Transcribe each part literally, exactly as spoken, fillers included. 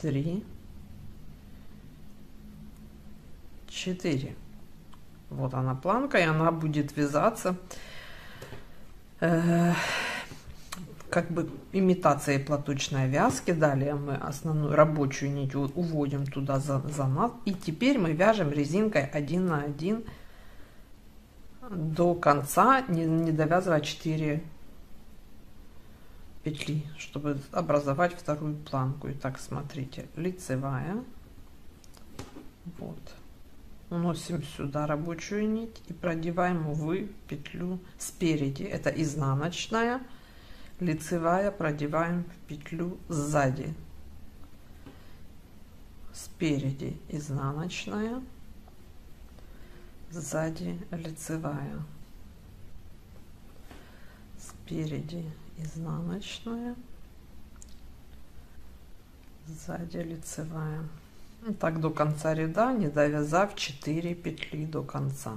три, четыре. Вот она планка, и она будет вязаться э, как бы имитацией платочной вязки. Далее мы основную рабочую нить уводим туда за, за нас, и теперь мы вяжем резинкой один на один до конца, не, не довязывая четыре петли, чтобы образовать вторую планку. Итак, смотрите, лицевая, вот, уносим сюда рабочую нить и продеваем в петлю спереди, это изнаночная, лицевая, продеваем в петлю сзади, спереди изнаночная, сзади лицевая, спереди изнаночная, сзади лицевая. И так до конца ряда, не довязав четыре петли до конца.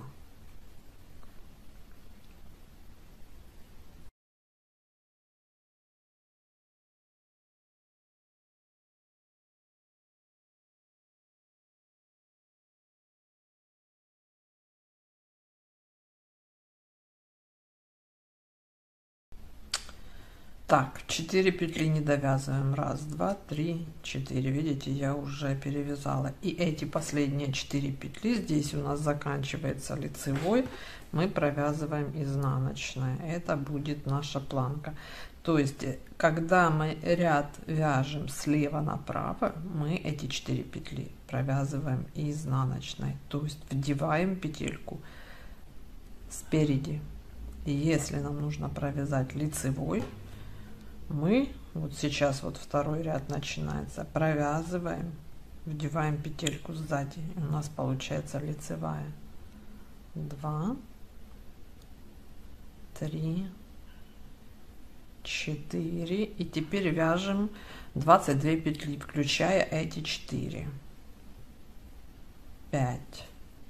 Так, четыре петли не довязываем. Раз, два, три, четыре. Видите, я уже перевязала. И эти последние четыре петли, здесь у нас заканчивается лицевой, мы провязываем изнаночной. Это будет наша планка. То есть, когда мы ряд вяжем слева направо, мы эти четыре петли провязываем изнаночной. То есть, вдеваем петельку спереди. И если нам нужно провязать лицевой, мы вот сейчас вот второй ряд начинается, провязываем, вдеваем петельку сзади, и у нас получается лицевая. Два, три, четыре, и теперь вяжем двадцать две петли, включая эти четыре. Пять,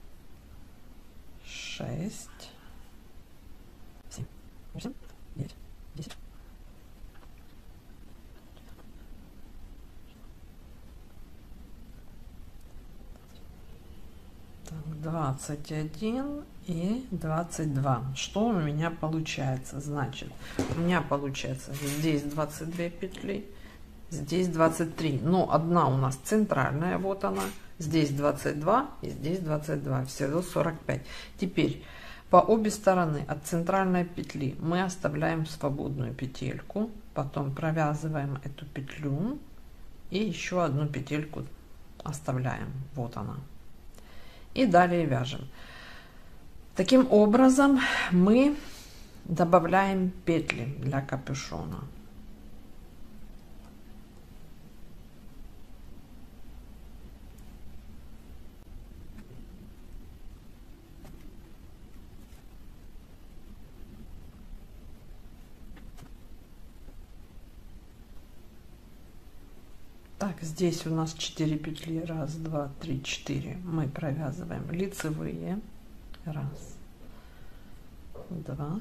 шесть, семь, восемь, девять, десять. двадцать один и двадцать два. Что у меня получается? Значит, у меня получается здесь двадцать две петли, здесь двадцать три, но одна у нас центральная, вот она, здесь двадцать два и здесь двадцать два, всего сорок пять. Теперь по обе стороны от центральной петли мы оставляем свободную петельку, потом провязываем эту петлю и еще одну петельку оставляем, вот она. И далее вяжем. Таким образом мы добавляем петли для капюшона. Так, здесь у нас четыре петли, раз, два, три, четыре, мы провязываем лицевые, раз, два,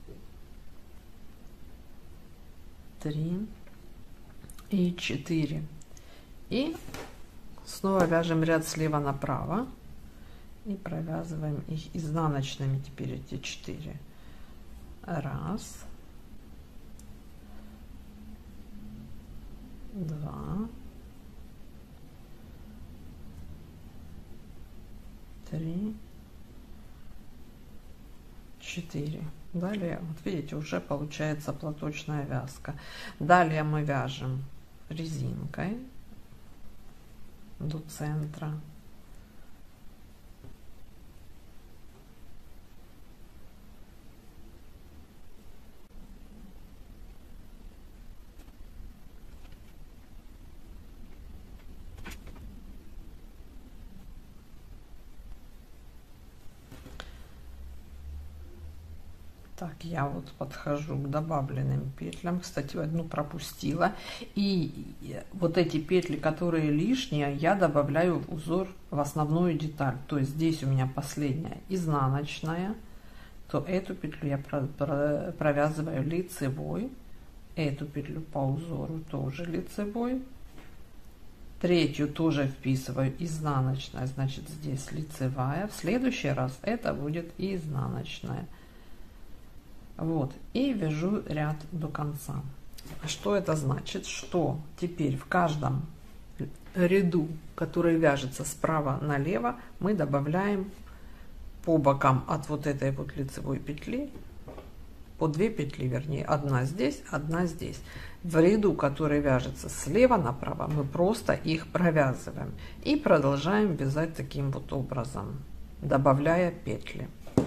три и четыре, и снова вяжем ряд слева направо и провязываем их изнаночными, теперь эти четыре, раз, два, три, четыре. Далее, вот видите, уже получается платочная вязка. Далее мы вяжем резинкой до центра. Так, я вот подхожу к добавленным петлям. Кстати, одну пропустила. И вот эти петли, которые лишние, я добавляю в узор в основную деталь. То есть здесь у меня последняя изнаночная, то эту петлю я провязываю лицевой, эту петлю по узору тоже лицевой, Третью тоже вписываю изнаночная, значит здесь лицевая. В следующий раз это будет изнаночная. Вот, и вяжу ряд до конца. Что это значит? Что теперь в каждом ряду, который вяжется справа налево, мы добавляем по бокам от вот этой вот лицевой петли по две петли, вернее, одна здесь, одна здесь. В ряду, который вяжется слева направо, мы просто их провязываем и продолжаем вязать таким вот образом, добавляя петли.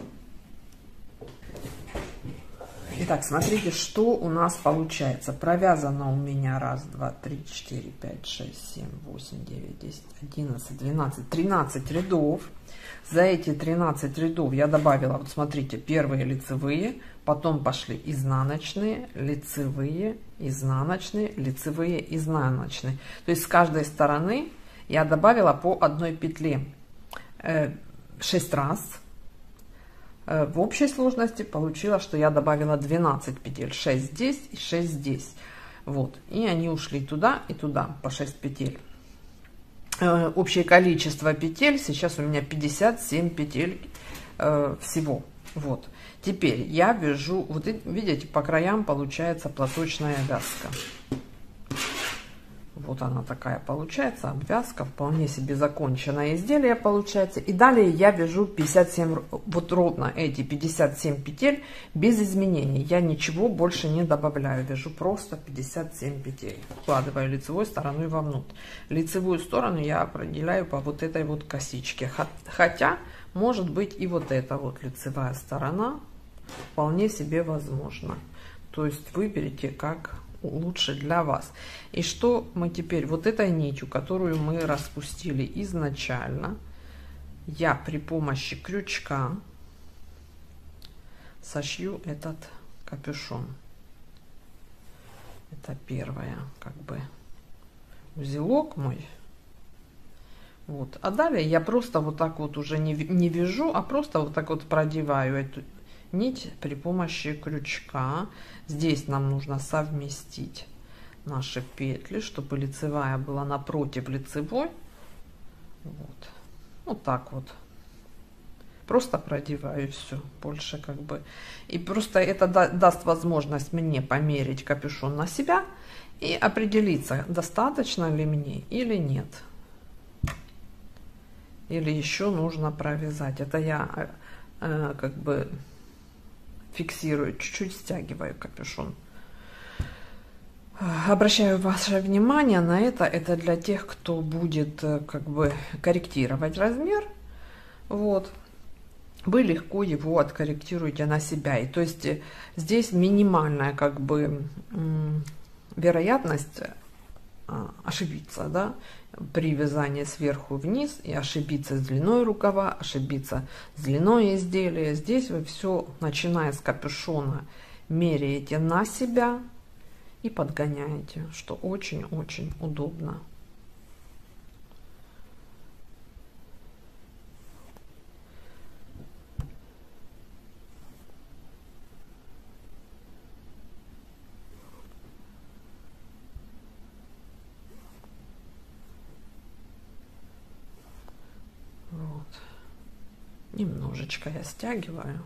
Итак, смотрите, что у нас получается. Провязано у меня раз, два, три, четыре, пять, шесть, семь, восемь, девять, десять, одиннадцать, двенадцать, тринадцать рядов. За эти тринадцать рядов я добавила, вот смотрите, первые лицевые, потом пошли изнаночные, лицевые, изнаночные, лицевые, изнаночные. То есть с каждой стороны я добавила по одной петле шесть раз. В общей сложности получилось, что я добавила двенадцать петель, шесть здесь и шесть здесь. Вот, и они ушли туда и туда по шесть петель. Общее количество петель сейчас у меня пятьдесят семь петель э, всего. Вот, теперь я вяжу, вот видите, по краям получается платочная вязка. Вот она такая получается, обвязка, вполне себе законченное изделие получается. И далее я вяжу пятьдесят семь, вот ровно эти пятьдесят семь петель без изменений. Я ничего больше не добавляю, вяжу просто пятьдесят семь петель. Вкладываю лицевой стороной вовнутрь. Лицевую сторону я определяю по вот этой вот косичке. Хотя, может быть, и вот эта вот лицевая сторона вполне себе возможно. То есть выберите как лучше для вас. И что мы теперь, вот этой нитью, которую мы распустили изначально, я при помощи крючка сошью этот капюшон. Это первое, как бы, узелок мой. Вот, а далее я просто вот так вот уже не, не вяжу, а просто вот так вот продеваю эту нить при помощи крючка. Здесь нам нужно совместить наши петли, чтобы лицевая была напротив лицевой. Вот, вот так вот. Просто продеваю все, больше как бы. И просто это да, даст возможность мне померить капюшон на себя и определиться, достаточно ли мне или нет. Или еще нужно провязать. Это я э, как бы фиксирую, чуть-чуть стягиваю капюшон. Обращаю ваше внимание на это. Это для тех, кто будет как бы корректировать размер. Вот. Вы легко его откорректируете на себя. И то есть здесь минимальная как бы вероятность ошибиться, да, при вязании сверху вниз, и ошибиться с длиной рукава, ошибиться с длиной изделия. Здесь вы все, начиная с капюшона, меряете на себя и подгоняете, что очень-очень удобно. Вот. Немножечко я стягиваю.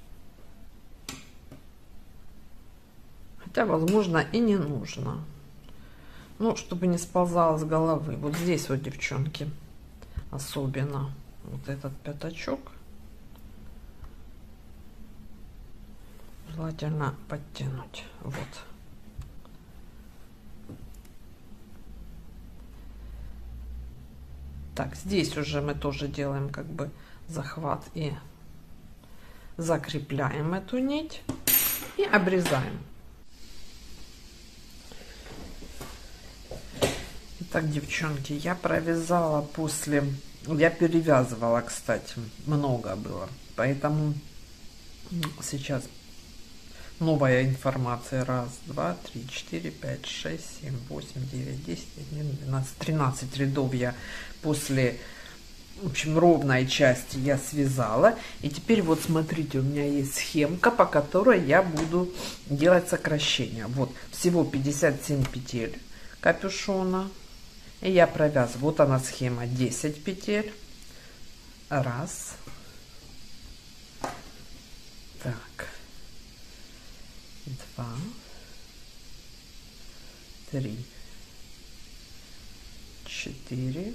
Хотя, возможно, и не нужно. Ну, чтобы не сползало с головы. Вот здесь вот, девчонки, особенно вот этот пятачок желательно подтянуть. Вот. Так, здесь уже мы тоже делаем как бы захват и закрепляем эту нить и обрезаем. Итак, девчонки, я провязала после, я перевязывала, кстати, много было, поэтому сейчас новая информация. Раз, два, три, четыре, пять, шесть, семь, восемь, девять, десять, одиннадцать, двенадцать, тринадцать рядов я после, в общем, ровной части я связала. И теперь вот смотрите, у меня есть схемка, по которой я буду делать сокращение. Вот, всего пятьдесят семь петель капюшона. И я провязываю. Вот она схема: десять петель. Раз. Так. Два. Три. Четыре.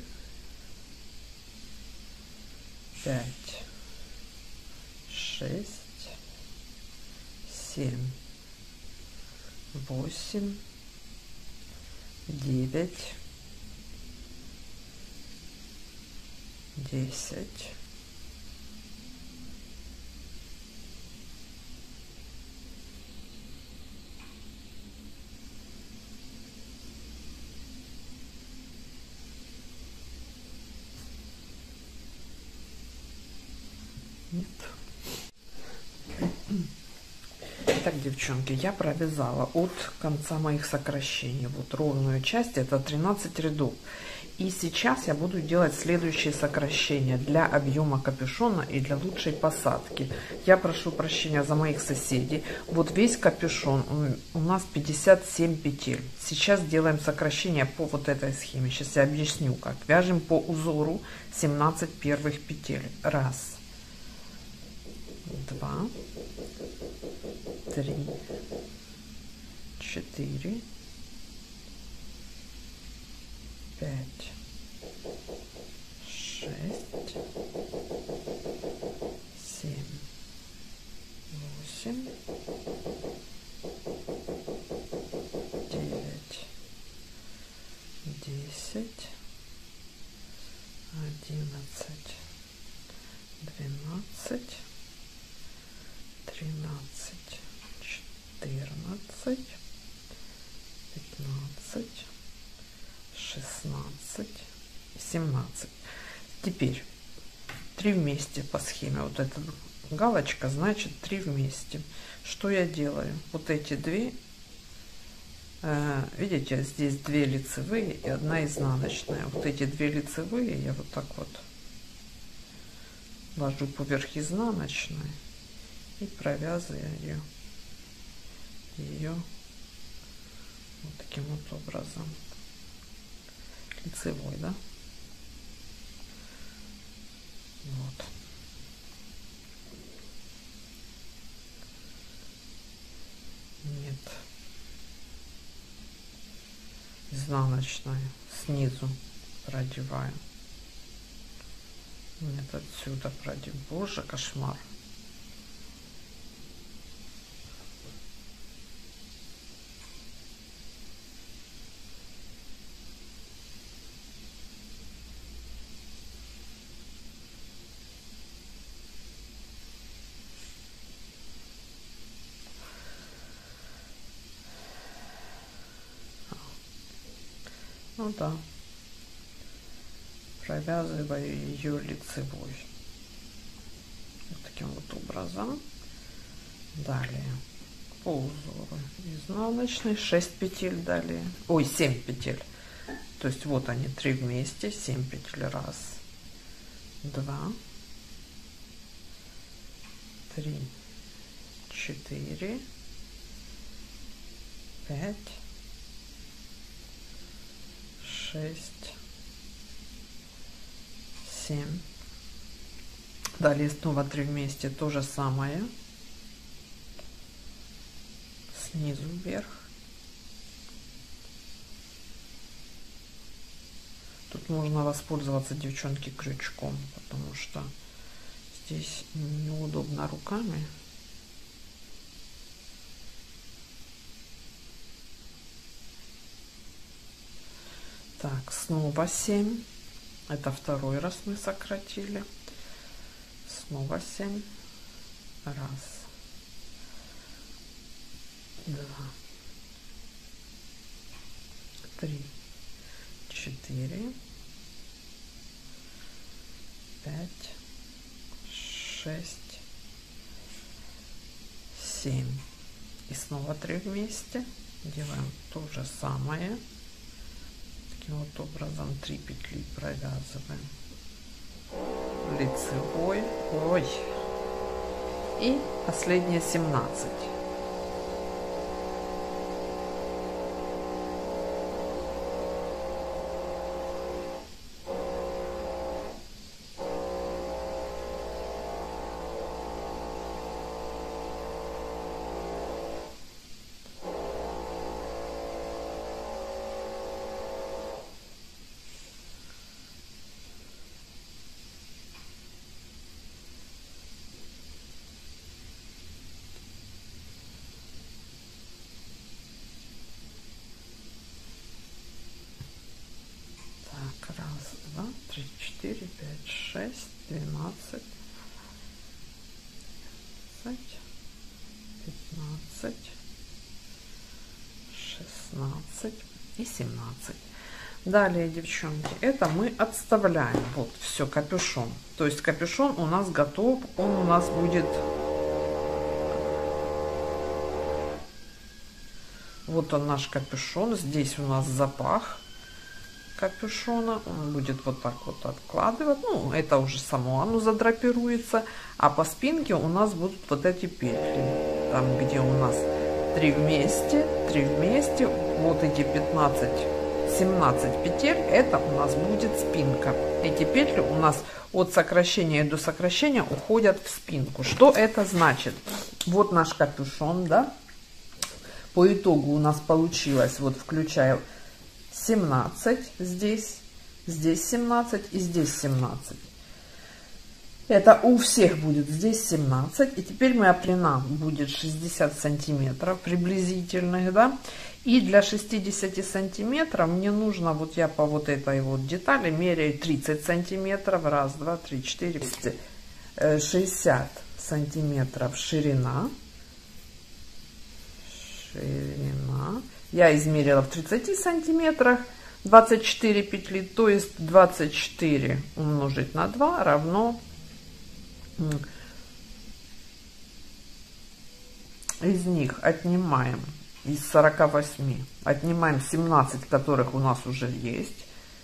Пять. Шесть. Семь. Восемь. Девять. Десять. Нет. Итак, девчонки, я провязала от конца моих сокращений вот ровную часть, это тринадцать рядов. И сейчас я буду делать следующие сокращения для объема капюшона и для лучшей посадки. Я прошу прощения за моих соседей. Вот весь капюшон у нас пятьдесят семь петель. Сейчас делаем сокращение по вот этой схеме. Сейчас я объясню как. Вяжем по узору семнадцать первых петель. Раз, два, три, четыре, пять, шесть, семь, восемь, девять, десять, одиннадцать, двенадцать, тринадцать, четырнадцать, пятнадцать, шестнадцать, семнадцать. Теперь три вместе по схеме. Вот эта галочка значит три вместе. Что я делаю? Вот эти две, э, видите, здесь две лицевые и одна изнаночная. Вот эти две лицевые я вот так вот ложу поверх изнаночной и провязываю ее, ее вот таким вот образом. Лицевой, да? Вот. Нет. Изнаночной снизу продеваю. Нет, отсюда продев. Боже, кошмар. Ну да, провязываю ее лицевой вот таким вот образом. Далее по узору изнаночной шесть петель, далее, ой, семь петель, то есть вот они три вместе, семь петель. Раз, два, три, четыре, пять, шесть, семь. Далее снова три вместе, то же самое, снизу вверх. Тут можно воспользоваться, девчонки, крючком, потому что здесь неудобно руками. Так, снова семь. Это второй раз мы сократили. Снова семь. Раз, два, три, четыре, пять, шесть, семь. И снова три вместе. Делаем то же самое. Таким вот образом три петли провязываем лицевой. Ой. И последние семнадцать. Так, раз, два, три, четыре, пять, шесть, двенадцать, пятнадцать, шестнадцать и семнадцать. Далее, девчонки, это мы отставляем. Вот, все, капюшон. То есть капюшон у нас готов. Он у нас будет... Вот он, наш капюшон. Здесь у нас запах капюшона. Он будет вот так вот откладывать. Ну, это уже само оно задрапируется. А по спинке у нас будут вот эти петли. Там, где у нас три вместе, три вместе. Вот эти пятнадцать, семнадцать петель, это у нас будет спинка. Эти петли у нас от сокращения до сокращения уходят в спинку. Что это значит? Вот наш капюшон, да? По итогу у нас получилось, вот включая семнадцать здесь, здесь семнадцать и здесь семнадцать. Это у всех будет здесь семнадцать. И теперь моя длина будет шестьдесят сантиметров приблизительных, да? И для шестидесяти сантиметров мне нужно, вот я по вот этой вот детали меряю тридцать сантиметров. Раз, два, три, четыре, шестьдесят сантиметров ширина. Ширина. Я измерила в тридцати сантиметрах. двадцать четыре петли, то есть двадцать четыре умножить на два равно... Из них отнимаем, из сорока восьми, отнимаем семнадцать, которых у нас уже есть.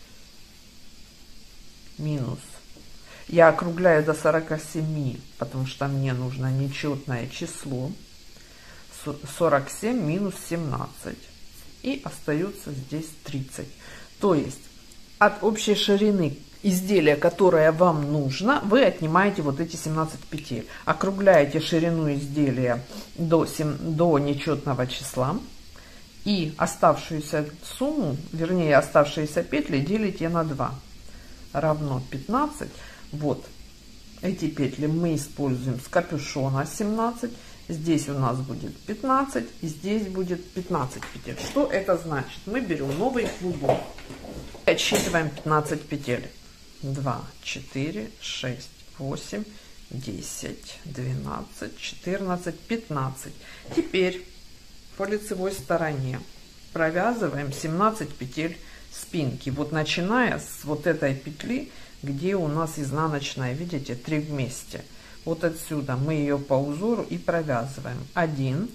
Минус. Я округляю до сорока семи, потому что мне нужно нечетное число. сорок семь минус семнадцать. И остается здесь тридцать. То есть от общей ширины изделия, которое вам нужно, вы отнимаете вот эти семнадцать петель. Округляете ширину изделия до, до нечетного числа. И оставшуюся сумму, вернее оставшиеся петли, делите на два. Равно пятнадцать. Вот эти петли мы используем с капюшона семнадцать. Здесь у нас будет пятнадцать. И здесь будет пятнадцать петель. Что это значит? Мы берем новый клубок. Отсчитываем пятнадцать петель. два, четыре, шесть, восемь, десять, двенадцать, четырнадцать, пятнадцать. Теперь по лицевой стороне провязываем семнадцать петель спинки. Вот начиная с вот этой петли, где у нас изнаночная, видите, три вместе. Вот отсюда мы ее по узору и провязываем. один,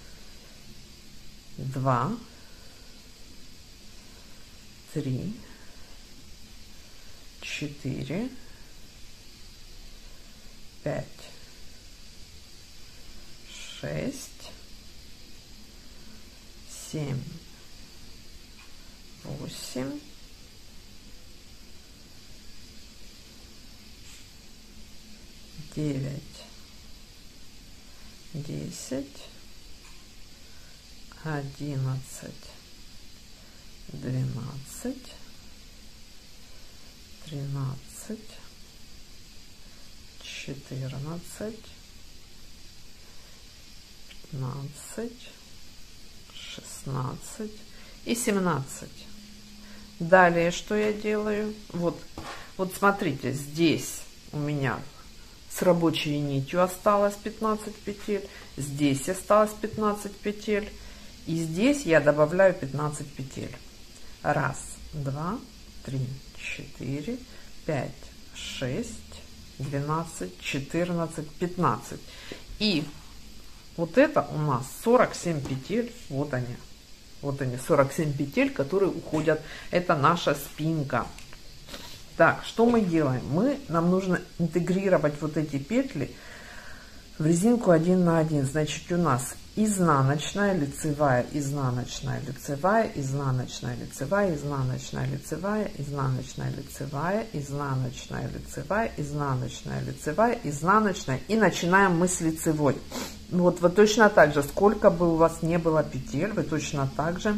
два, три, четыре, пять, шесть, семь, восемь, девять, десять, одиннадцать, двенадцать, тринадцать, четырнадцать, пятнадцать, шестнадцать и семнадцать. Далее что я делаю? Вот, вот смотрите, здесь у меня с рабочей нитью осталось пятнадцать петель, здесь осталось пятнадцать петель, и здесь я добавляю пятнадцать петель. Раз, два, три, четыре, пять, шесть, двенадцать, четырнадцать, пятнадцать. И вот это у нас сорок семь петель. Вот они. Вот они, сорок семь петель, которые уходят. Это наша спинка. Так, что мы делаем? Мы, нам нужно интегрировать вот эти петли в резинку один на один. Значит, у нас изнаночная, лицевая, изнаночная, лицевая, изнаночная, лицевая, изнаночная, лицевая, изнаночная, лицевая, изнаночная, лицевая, изнаночная, лицевая, изнаночная. И начинаем мы с лицевой. Вот, вот точно так же, сколько бы у вас не было петель, вы точно так же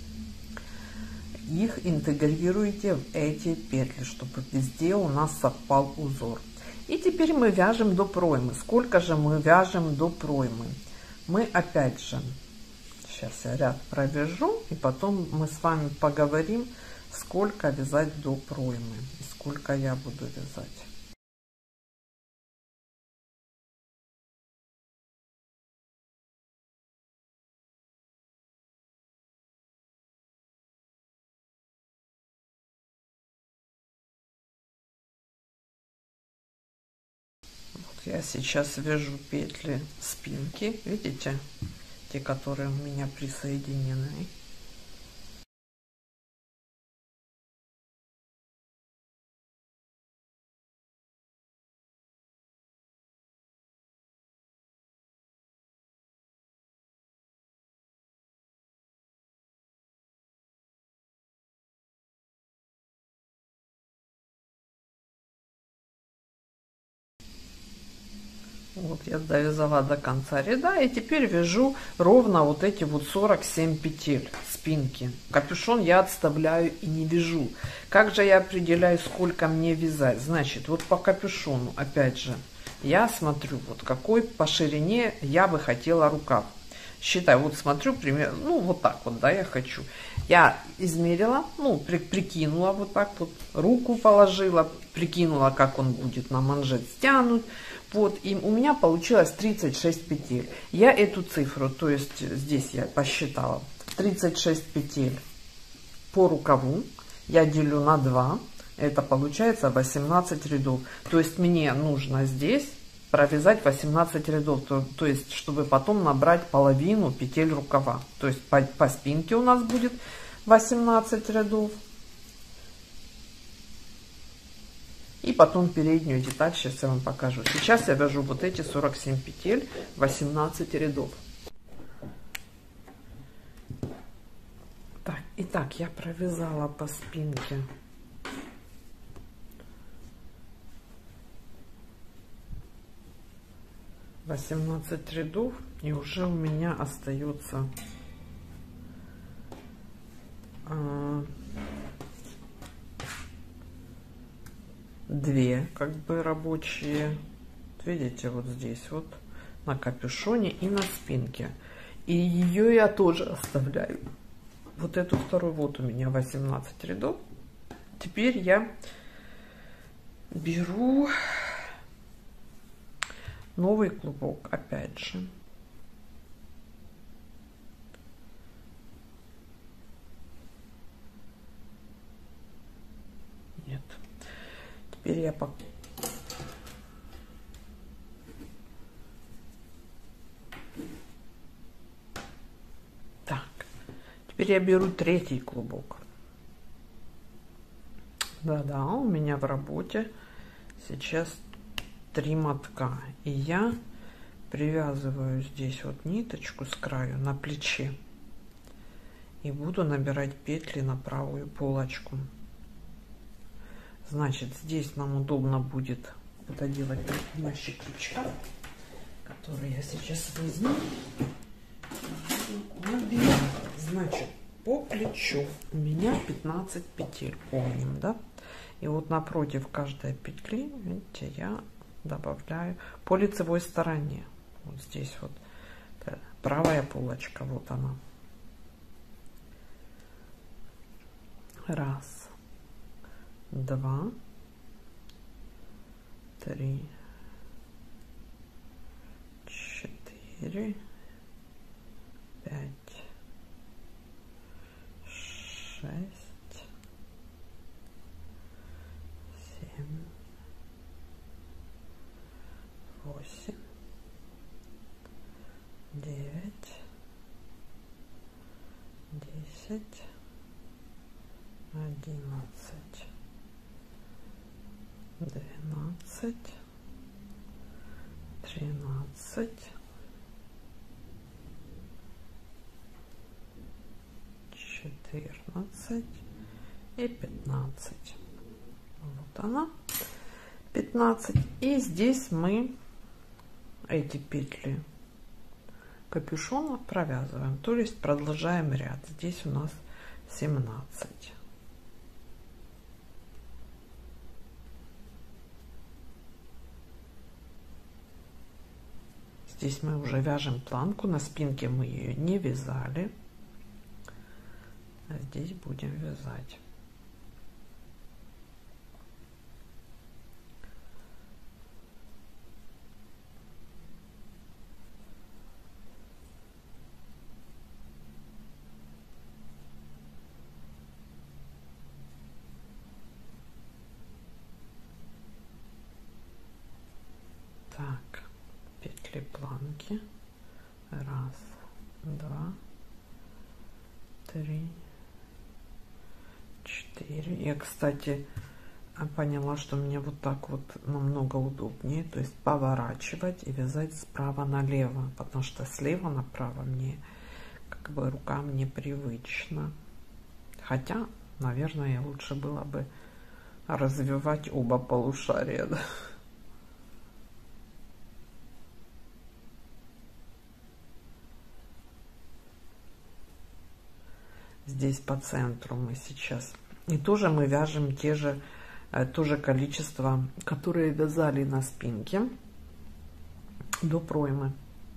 их интегрируете в эти петли, чтобы везде у нас совпал узор. И теперь мы вяжем до проймы. Сколько же мы вяжем до проймы? Мы опять же, сейчас я ряд провяжу, и потом мы с вами поговорим, сколько вязать до проймы и сколько я буду вязать. Вот я сейчас вяжу петли спинки, видите, те, которые у меня присоединены. Вот я довязала до конца ряда, и теперь вяжу ровно вот эти вот сорок семь петель спинки. Капюшон я отставляю и не вяжу. Как же я определяю, сколько мне вязать? Значит, вот по капюшону, опять же, я смотрю, вот какой по ширине я бы хотела рукав. Считаю, вот смотрю примерно, ну вот так вот, да, я хочу. Я измерила, ну, при, прикинула вот так вот, руку положила, прикинула, как он будет на манжет стянут. Вот, и у меня получилось тридцать шесть петель. Я эту цифру, то есть здесь я посчитала, тридцать шесть петель по рукаву я делю на два, это получается восемнадцать рядов. То есть мне нужно здесь провязать восемнадцать рядов, то, то есть чтобы потом набрать половину петель рукава. То есть по, по спинке у нас будет восемнадцать рядов. И потом переднюю деталь сейчас я вам покажу. Сейчас я вяжу вот эти сорок семь петель, восемнадцать рядов. Так, итак, я провязала по спинке восемнадцать рядов, и уже у меня остается а, две как бы рабочие, видите, вот здесь вот на капюшоне и на спинке, и ее я тоже оставляю. Вот эту вторую, вот у меня восемнадцать рядов. Теперь я беру новый клубок, опять же. Нет. Теперь я по... Так. Теперь я беру третий клубок. Да-да, у меня в работе сейчас три мотка, и я привязываю здесь вот ниточку с краю на плече и буду набирать петли на правую полочку. Значит, здесь нам удобно будет это делать при помощи крючка, который я сейчас возьму. Значит, по плечу у меня пятнадцать петель, помним, да? И вот напротив каждой петли, видите, я добавляю по лицевой стороне. Вот здесь вот правая полочка, вот она. Раз, два, три, четыре, пять, шесть, семь, восемь, девять, десять, одиннадцать, двенадцать, тринадцать, четырнадцать и пятнадцать. Вот она, пятнадцать. И здесь мы эти петли капюшона провязываем, то есть продолжаем ряд. Здесь у нас семнадцать. Здесь мы уже вяжем планку, на спинке мы ее не вязали, а здесь будем вязать. петли планки. Раз, два, три, четыре. Я, кстати, поняла, что мне вот так вот намного удобнее, то есть поворачивать и вязать справа налево, потому что слева направо мне как бы рукам непривычно. Хотя, наверное, лучше было бы развивать оба полушария. Да? Здесь по центру мы сейчас. И тоже мы вяжем те же, то же количество, которые вязали на спинке до проймы.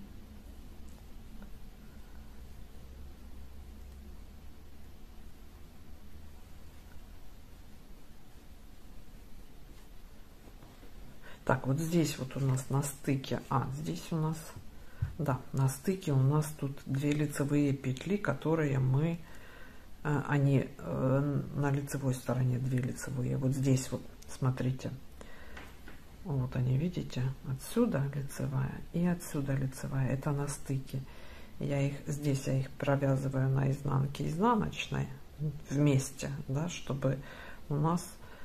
Так, вот здесь вот у нас на стыке, а здесь у нас, да, на стыке у нас тут две лицевые петли, которые мы, они на лицевой стороне две лицевые. Вот здесь вот, смотрите, вот они, видите, отсюда лицевая и отсюда лицевая, это на стыке. Я их, здесь я их провязываю на изнанке изнаночной вместе, да, чтобы у нас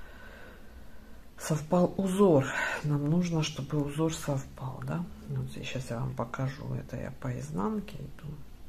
совпал узор. Нам нужно, чтобы узор совпал, да. Вот здесь сейчас я вам покажу. Это я по изнанке иду.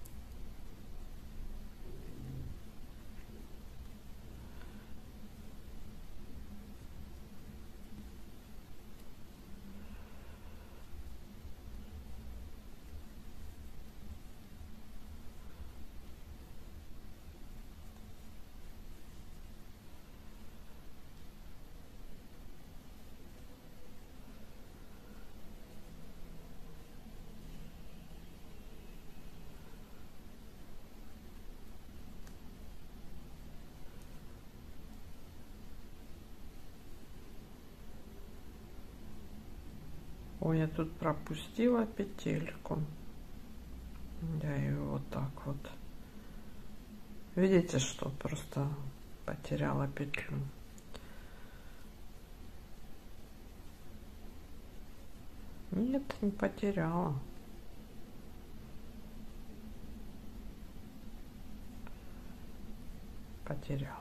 Ой, я тут пропустила петельку. Я ее вот так вот. Видите, что просто потеряла петлю. Нет, не потеряла. Потеряла.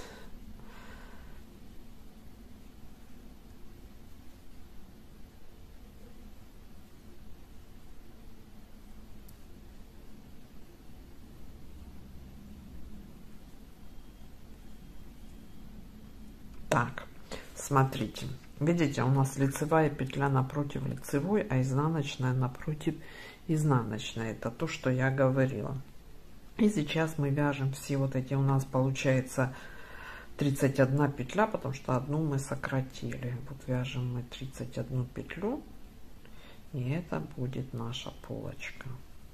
Так, смотрите, видите, у нас лицевая петля напротив лицевой, а изнаночная напротив изнаночной. Это то, что я говорила. И сейчас мы вяжем все вот эти, у нас получается тридцать одна петля, потому что одну мы сократили. Вот вяжем мы тридцать одну петлю, и это будет наша полочка.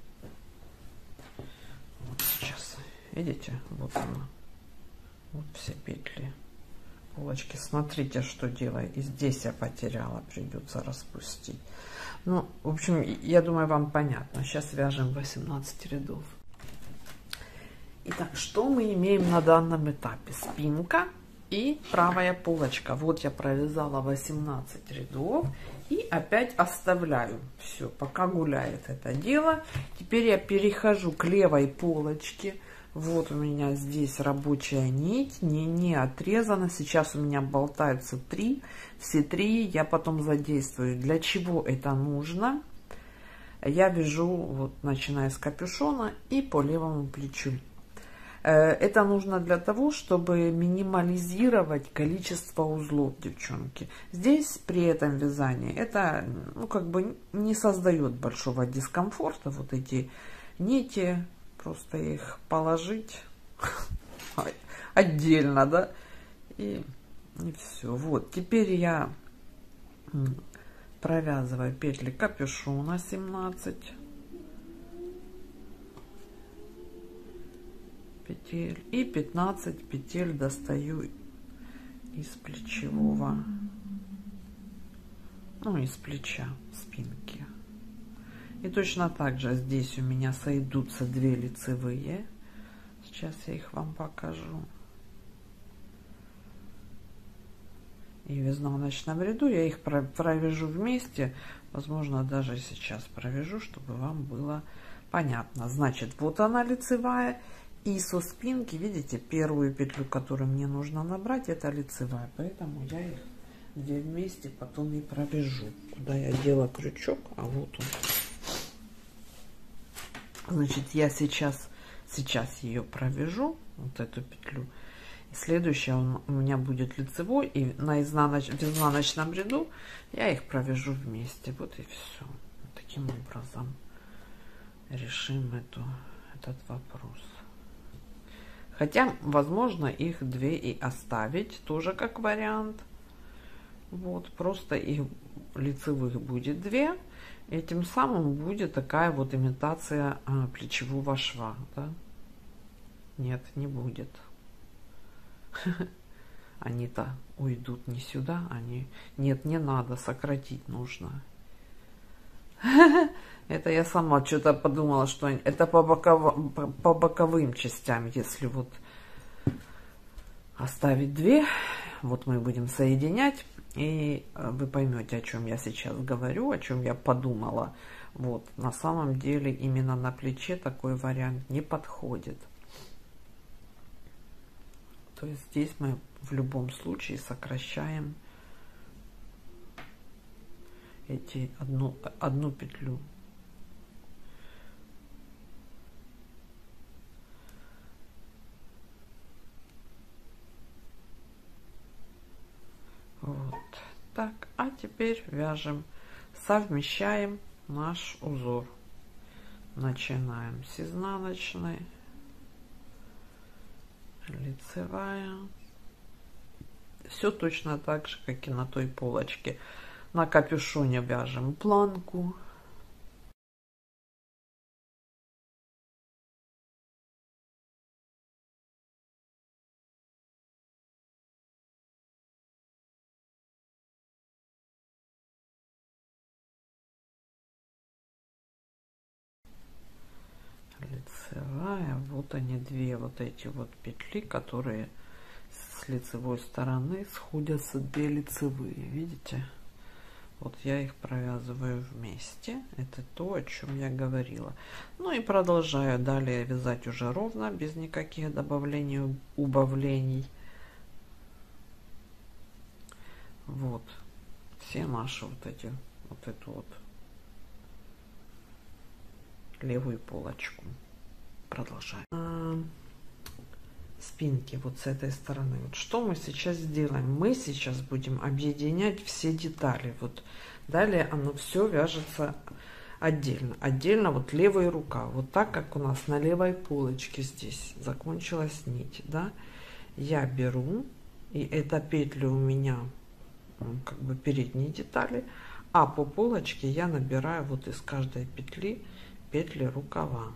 Вот сейчас, видите, вот она, вот все петли. Полочки, смотрите, что делаю. И здесь я потеряла, придется распустить. Ну, в общем, я думаю, вам понятно. Сейчас вяжем восемнадцать рядов. Итак, что мы имеем на данном этапе? Спинка и правая полочка. Вот я провязала восемнадцать рядов и опять оставляю. Все, пока гуляет это дело. Теперь я перехожу к левой полочке. Вот у меня здесь рабочая нить, не, не отрезана. Сейчас у меня болтаются три. Все три я потом задействую. Для чего это нужно? Я вяжу, вот, начиная с капюшона и по левому плечу. Это нужно для того, чтобы минимализировать количество узлов, девчонки. Здесь при этом вязании это, ну, как бы не создает большого дискомфорта. Вот эти нити, просто их положить отдельно, да, и, и все. Вот, теперь я провязываю петли капюшона семнадцать петель и пятнадцать петель достаю из плечевого, ну, из плеча спинки. И точно так же здесь у меня сойдутся две лицевые. Сейчас я их вам покажу. И в изнаночном ряду я их провяжу вместе, Возможно, даже сейчас провяжу, чтобы вам было понятно. Значит, вот она лицевая. И со спинки, видите, первую петлю, которую мне нужно набрать, это лицевая. Поэтому я их две вместе потом и провяжу. Куда я дела крючок, а вот он. Значит, я сейчас, сейчас ее провяжу, вот эту петлю. И следующая у меня будет лицевой. И на изнаноч... в изнаночном ряду я их провяжу вместе. Вот и все. Таким образом решим эту, этот вопрос. Хотя, возможно, их две и оставить, тоже как вариант. Вот, просто их лицевых будет две. И тем самым будет такая вот имитация а, плечевого шва. Да? Нет, не будет. Они-то уйдут не сюда. Они... Нет, не надо, сократить нужно. Это я сама что-то подумала, что это по, боков... по боковым частям, если вот оставить две, вот мы будем соединять, и вы поймете, о чем я сейчас говорю, о чем я подумала. Вот, на самом деле именно на плече такой вариант не подходит. То есть здесь мы в любом случае сокращаем эти одну, одну петлю. Вот так. А теперь вяжем, совмещаем наш узор. Начинаем с изнаночной, лицевая. Все точно так же, как и на той полочке. На капюшоне вяжем планку. Лицевая, вот они, две вот эти вот петли, которые с лицевой стороны сходятся, две лицевые, видите? Вот я их провязываю вместе. Это то, о чем я говорила. Ну и продолжаю далее вязать уже ровно, без никаких добавлений, убавлений. Вот все наши вот эти, вот эту вот левую полочку. Продолжаем. А, спинки вот с этой стороны. Вот что мы сейчас сделаем? Мы сейчас будем объединять все детали. Вот далее оно все вяжется отдельно. Отдельно вот левая рука. Вот так как у нас на левой полочке здесь закончилась нить, да, я беру, и эта петля у меня как бы передние детали, а по полочке я набираю вот из каждой петли петли рукава.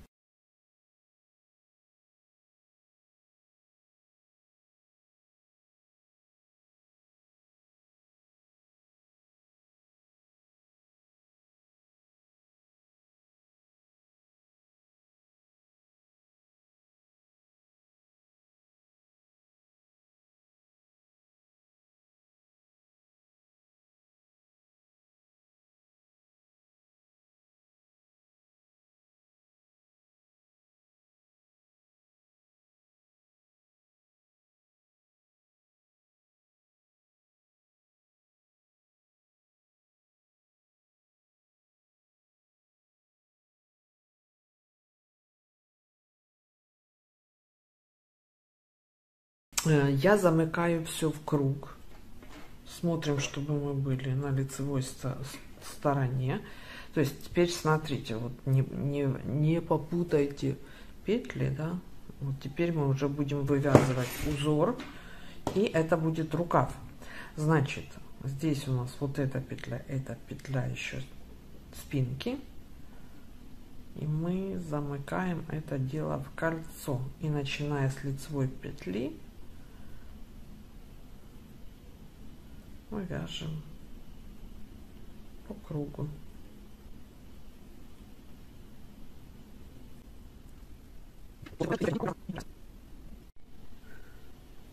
Я замыкаю все в круг. Смотрим, чтобы мы были на лицевой стороне. То есть теперь смотрите, вот не, не, не попутайте петли, да. Вот теперь мы уже будем вывязывать узор, и это будет рукав. Значит, здесь у нас вот эта петля, эта петля еще спинки. И мы замыкаем это дело в кольцо. И начиная с лицевой петли мы вяжем по кругу.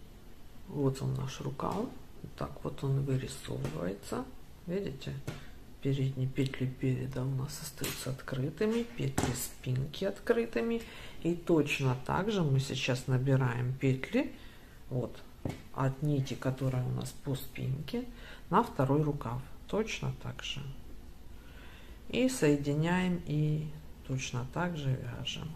Вот он наш рукав. Так вот он вырисовывается. Видите? Передние петли переда у нас остаются открытыми, петли спинки открытыми. И точно так же мы сейчас набираем петли вот от нити, которая у нас по спинке, на второй рукав. Точно так же. И соединяем и точно так же вяжем.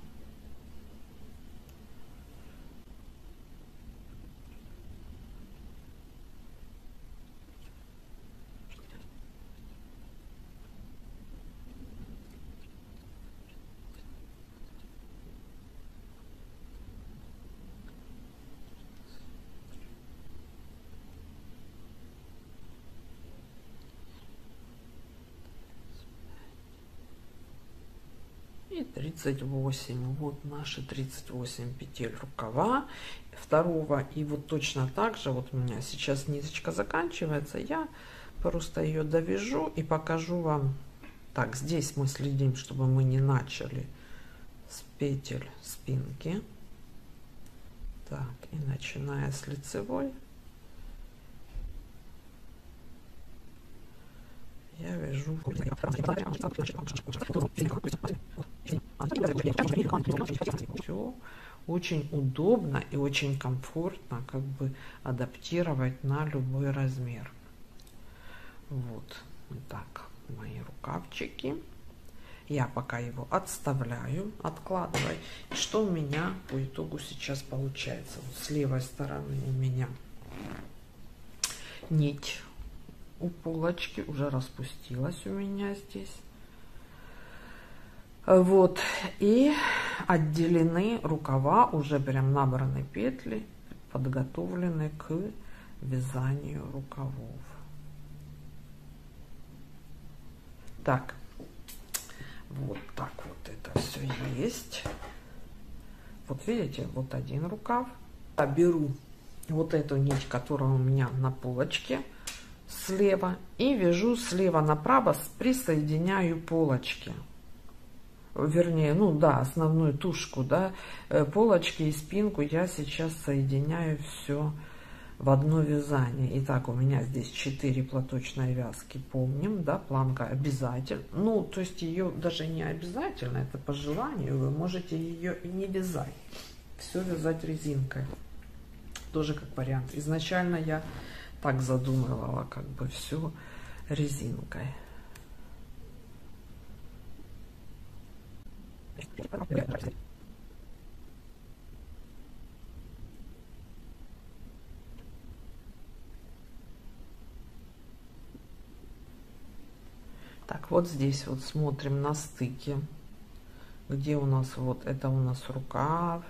И тридцать восемь. Вот наши тридцать восемь петель рукава второго. И вот точно так же вот у меня сейчас ниточка заканчивается. Я просто ее довяжу и покажу вам. Так, здесь мы следим, чтобы мы не начали с петель спинки. Так, и начиная с лицевой, я вяжу. Все очень удобно и очень комфортно, как бы адаптировать на любой размер. Вот так мои рукавчики. Я пока его отставляю, откладываю. И что у меня по итогу сейчас получается? Вот с левой стороны у меня нить у полочки уже распустилась у меня здесь. Вот, и отделены рукава, уже прям набраны петли, подготовлены к вязанию рукавов. Так, вот так вот это все есть. Вот видите, вот один рукав. Я беру вот эту нить, которая у меня на полочке слева, и вяжу слева направо, присоединяю полочки. Вернее, ну да, основную тушку, да, полочки и спинку я сейчас соединяю все в одно вязание. Итак, у меня здесь четыре платочной вязки, помним, да, планка обязательно. Ну, то есть ее даже не обязательно, это по желанию, вы можете ее и не вязать. Все вязать резинкой, тоже как вариант. Изначально я так задумывала, как бы все резинкой. Так, вот здесь вот смотрим на стыке, где у нас вот это у нас рукав,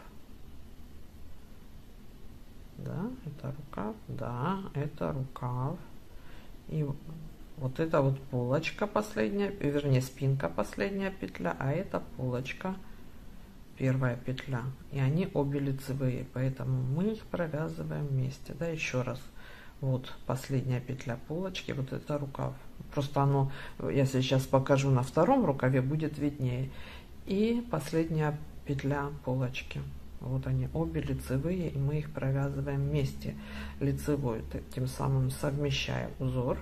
да, это рукав, да, это рукав, и вот это вот полочка последняя, вернее спинка последняя петля, а это полочка первая петля, и они обе лицевые, поэтому мы их провязываем вместе. Да, еще раз, вот последняя петля полочки, вот это рукав, просто оно, я сейчас покажу на втором рукаве, будет виднее, и последняя петля полочки, вот они обе лицевые, и мы их провязываем вместе лицевой, тем самым совмещая узор.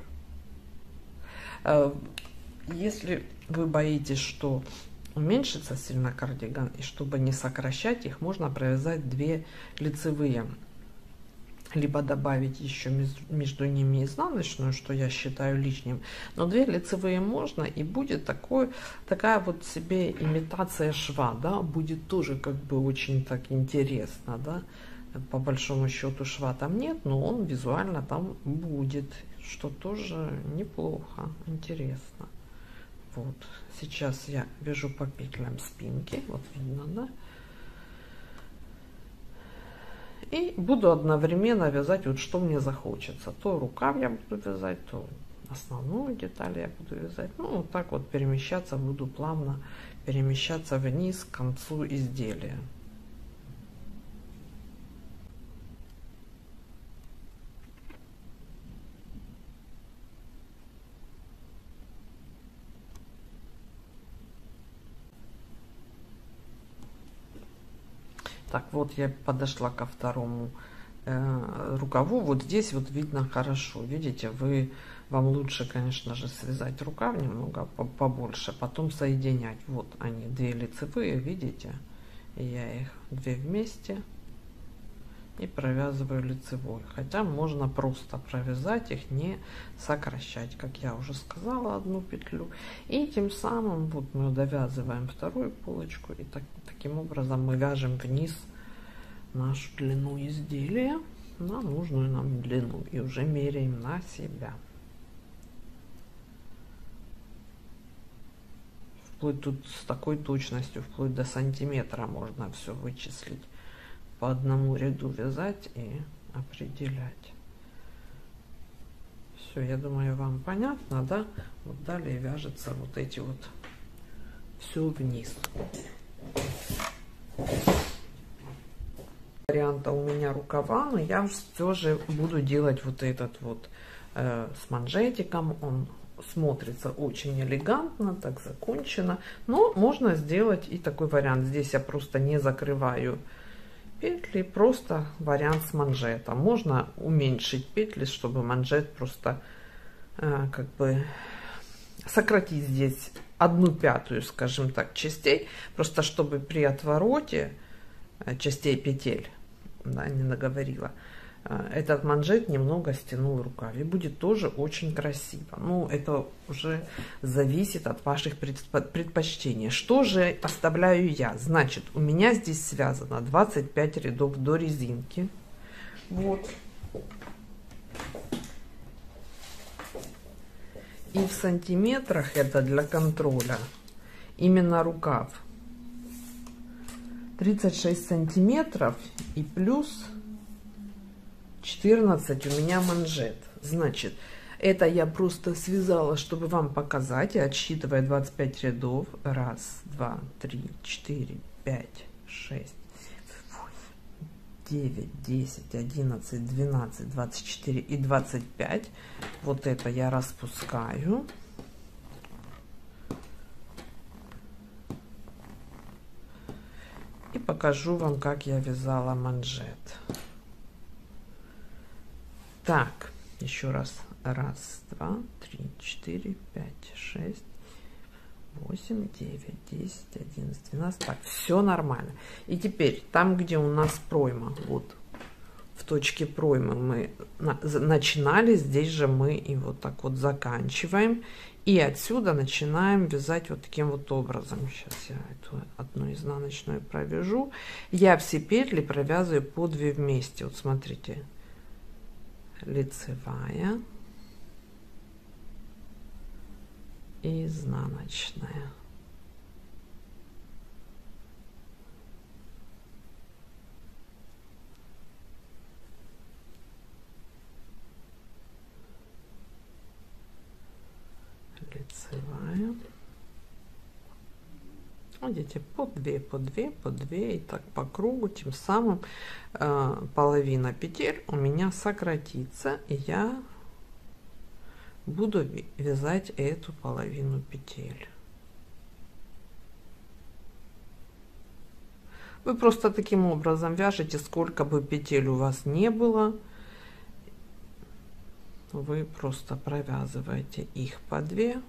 Если вы боитесь, что уменьшится сильно кардиган, и чтобы не сокращать их, можно провязать две лицевые, либо добавить еще между ними изнаночную, что я считаю лишним, но две лицевые можно, и будет такой, такая вот себе имитация шва, да, будет тоже как бы очень так интересно, да, по большому счету шва там нет, но он визуально там будет, что тоже неплохо, интересно. Вот, сейчас я вяжу по петлям спинки, вот видно, да, и буду одновременно вязать, вот что мне захочется, то рукав я буду вязать, то основную деталь я буду вязать, ну вот так вот перемещаться буду, плавно перемещаться вниз к концу изделия. Так, вот я подошла ко второму э, рукаву. Вот здесь вот видно хорошо. Видите, вы, вам лучше, конечно же, связать рукав немного побольше, потом соединять. Вот они, две лицевые, видите? И я их две вместе и провязываю лицевой. Хотя можно просто провязать их, не сокращать, как я уже сказала, одну петлю. И тем самым вот мы довязываем вторую полочку, и так, таким образом мы вяжем вниз нашу длину изделия на нужную нам длину и уже меряем на себя. Вплоть тут с такой точностью, вплоть до сантиметра можно все вычислить. По одному ряду вязать и определять. Все, я думаю, вам понятно, да? Вот далее вяжется вот эти вот все вниз. Варианта у меня рукава, но я все же буду делать вот этот вот э, с манжетиком. Он смотрится очень элегантно, так закончено. Но можно сделать и такой вариант. Здесь я просто не закрываю петли, просто вариант с манжетом. Можно уменьшить петли, чтобы манжет просто э, как бы сократить здесь одну пятую, скажем так, частей, просто чтобы при отвороте э, частей петель, да, не наговорила, э, этот манжет немного стянул рукав, и будет тоже очень красиво. Ну, это уже зависит от ваших предпочтений. Что же оставляю я? Значит, у меня здесь связано двадцать пять рядов до резинки. Вот. И в сантиметрах, это для контроля, именно рукав тридцать шесть сантиметров и плюс четырнадцать у меня манжет. Значит, это я просто связала, чтобы вам показать, и отсчитывая двадцать пять рядов. Раз, два, три, четыре, пять, шесть, девять, десять, одиннадцать, двенадцать, двадцать четыре и двадцать пять. Вот это я распускаю. И покажу вам, как я вязала манжет. Так, еще раз. Раз, два, три, четыре, пять, шесть, восемь, девять, десять, одиннадцать, двенадцать. Так, все нормально. И теперь, там, где у нас пройма, вот в точке проймы мы на, начинали, здесь же мы и вот так вот заканчиваем. И отсюда начинаем вязать вот таким вот образом. Сейчас я эту одну изнаночную провяжу. Я все петли провязываю по две вместе. Вот смотрите. Лицевая. И изнаночная. Лицевая. Видите, по две, по две, по две, и так по кругу. Тем самым э, половина петель у меня сократится, и я буду вязать эту половину петель. Вы просто таким образом вяжете, сколько бы петель у вас не было. Вы просто провязываете их по две.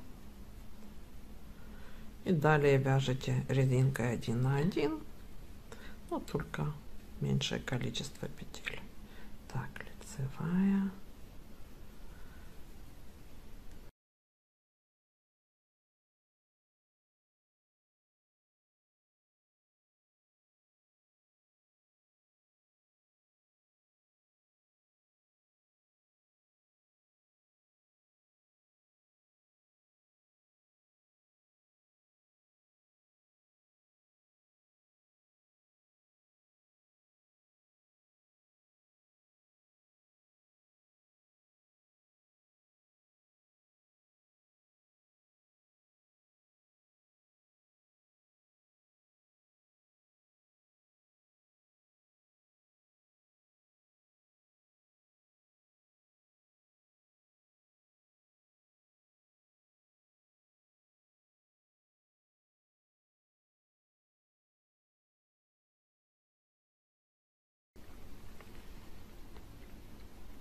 И далее вяжете резинкой один на один. Но только меньшее количество петель. Так, лицевая.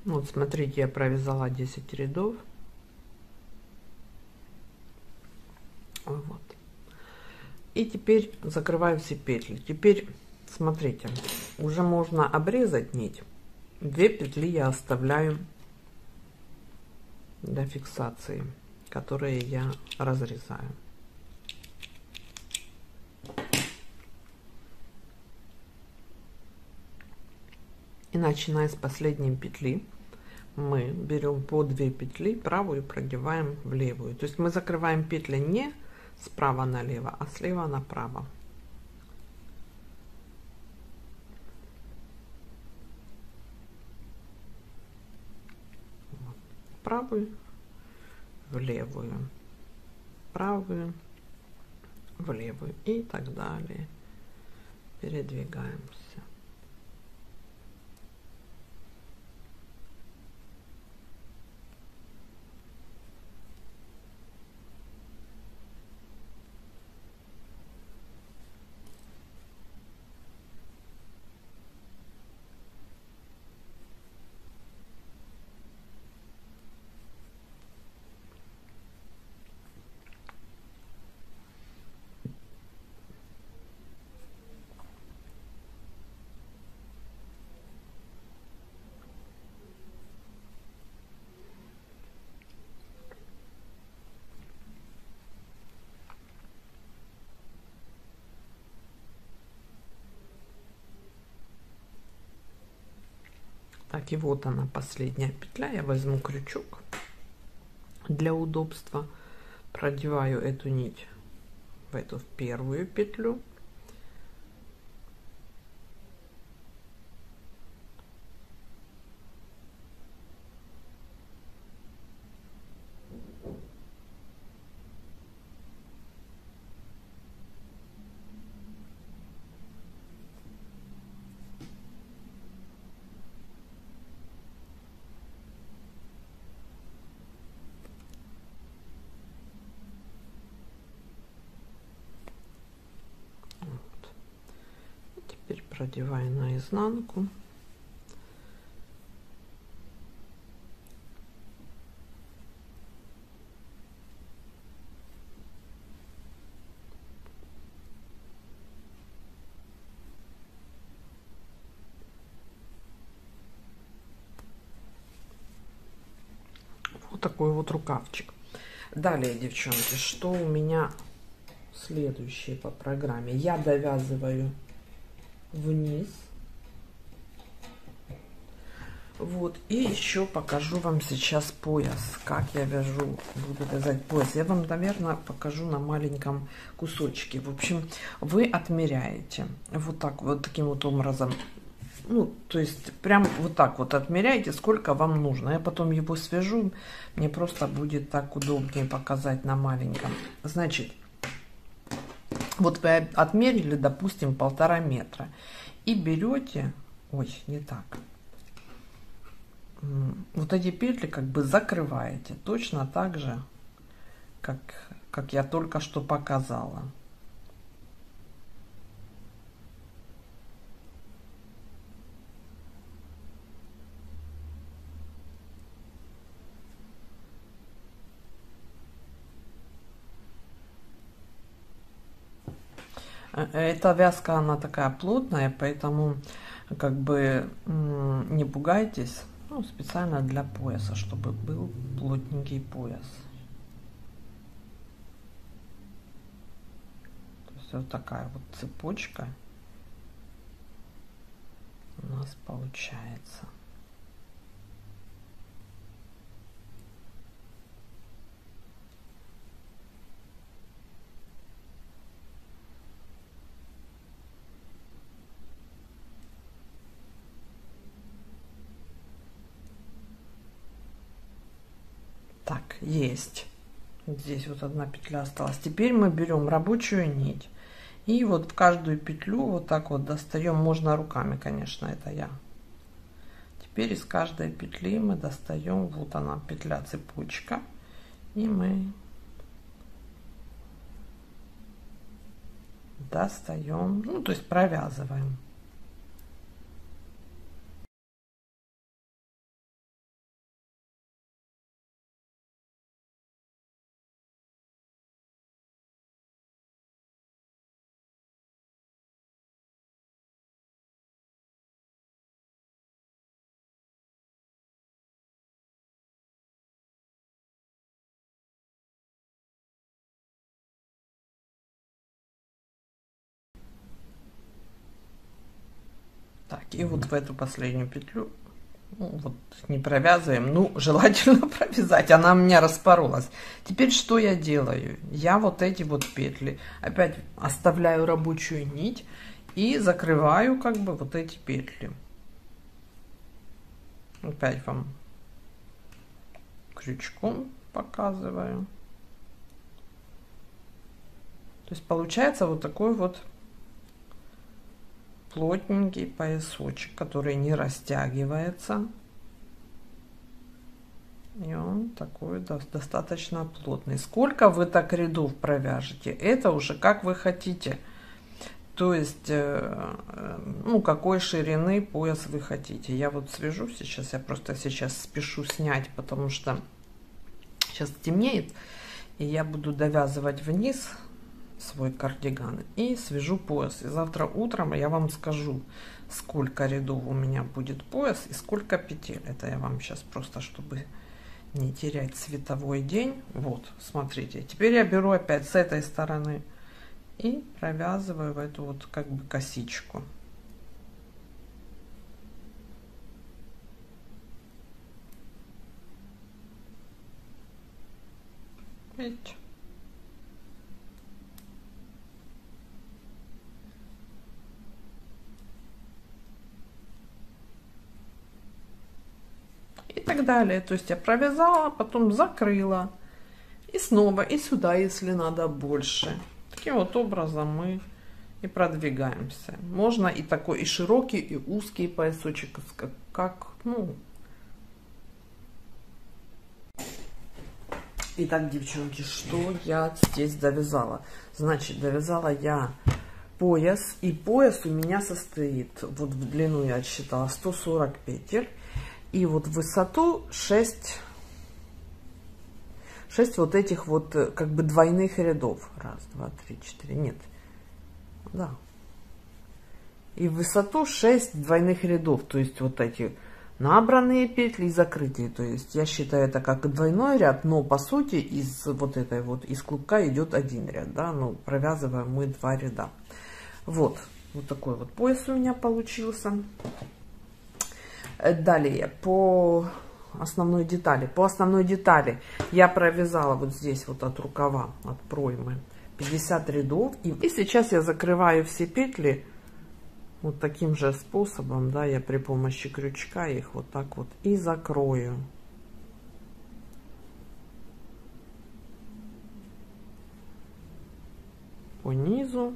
Вот смотрите, я провязала десять рядов. Вот. И теперь закрываю все петли. Теперь смотрите, уже можно обрезать нить. Две петли я оставляю для фиксации, которые я разрезаю. И начиная с последней петли мы берем по две петли, правую продеваем в левую. То есть мы закрываем петли не справа налево, а слева направо. Правую в левую, правую в левую и так далее. Передвигаемся. Так, и вот она, последняя петля. Я возьму крючок для удобства, продеваю эту нить в эту в первую петлю, продеваю наизнанку. Вот такой вот рукавчик. Далее, девчонки, что у меня следующее по программе? Я довязываю вниз. Вот, и еще покажу вам сейчас пояс, как я вяжу, буду вязать пояс. Я вам, наверное, покажу на маленьком кусочке. В общем, вы отмеряете вот так вот, таким вот образом. Ну, то есть прям вот так вот отмеряйте, сколько вам нужно. Я потом его свяжу, мне просто будет так удобнее показать на маленьком. Значит, вот вы отмерили, допустим, полтора метра. И берете, ой, не так, вот эти петли как бы закрываете. Точно так же, как, как я только что показала. Эта вязка, она такая плотная, поэтому как бы не пугайтесь. Ну, специально для пояса, чтобы был плотненький пояс. То есть вот такая вот цепочка у нас получается. Так, есть. Здесь вот одна петля осталась. Теперь мы берем рабочую нить и вот в каждую петлю вот так вот достаем. Можно руками, конечно, это я. Теперь из каждой петли мы достаем, вот она петля, цепочка, и мы достаем, ну то есть провязываем. И вот в эту последнюю петлю, ну, вот не провязываем, ну, желательно провязать, она у меня распоролась. Теперь что я делаю? Я вот эти вот петли опять оставляю рабочую нить и закрываю как бы вот эти петли. Опять вам крючком показываю. То есть получается вот такой вот плотненький поясочек, который не растягивается. И он такой достаточно плотный. Сколько вы так рядов провяжете, это уже как вы хотите. То есть, ну, какой ширины пояс вы хотите. Я вот свяжу сейчас, я просто сейчас спешу снять, потому что сейчас темнеет, и я буду довязывать вниз свой кардиган и свяжу пояс. И завтра утром я вам скажу, сколько рядов у меня будет пояс и сколько петель. Это я вам сейчас просто, чтобы не терять световой день. Вот, смотрите. Теперь я беру опять с этой стороны и провязываю в эту вот как бы косичку. Видите? И так далее. То есть я провязала, потом закрыла. И снова, и сюда, если надо больше. Таким вот образом мы и продвигаемся. Можно и такой, и широкий, и узкий поясочек, как, как ну. Итак, девчонки, что я здесь довязала? Значит, довязала я пояс. И пояс у меня состоит, вот в длину я отсчитала сто сорок петель. И вот в высоту шесть, шесть вот этих вот как бы двойных рядов. Раз, два, три, четыре. Нет. Да. И в высоту шесть двойных рядов. То есть вот эти набранные петли и закрытые. То есть я считаю это как двойной ряд, но по сути из вот этой вот, из клубка идет один ряд. Да, ну провязываем мы два ряда. Вот. Вот такой вот пояс у меня получился. Далее, по основной детали. По основной детали я провязала вот здесь вот от рукава, от проймы пятьдесят рядов. И, и сейчас я закрываю все петли вот таким же способом. Да, я при помощи крючка их вот так вот и закрою. По низу.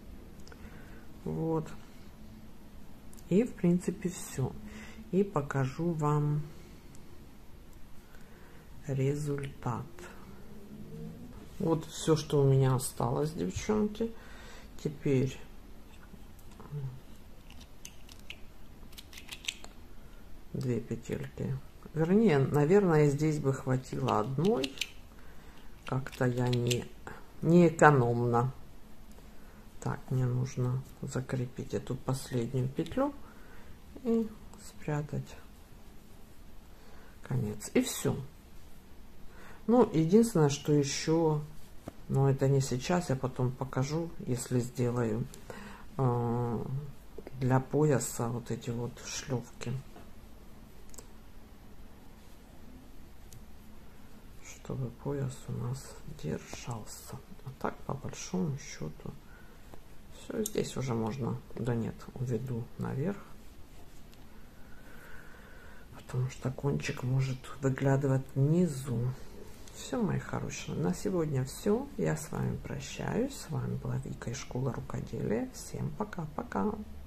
Вот. И в принципе все. И покажу вам результат. Вот все, что у меня осталось, девчонки. Теперь две петельки. Вернее, наверное, здесь бы хватило одной. Как-то я не, не экономно. Так, мне нужно закрепить эту последнюю петлю и спрятать конец, и все. Ну, единственное, что еще, но это не сейчас, я потом покажу, если сделаю э, для пояса вот эти вот шлевки, чтобы пояс у нас держался. А так, по большому счету, все. Здесь уже можно, да нет, уведу наверх, потому что кончик может выглядывать внизу. Все, мои хорошие, на сегодня все. Я с вами прощаюсь. С вами была Вика из школы рукоделия. Всем пока-пока.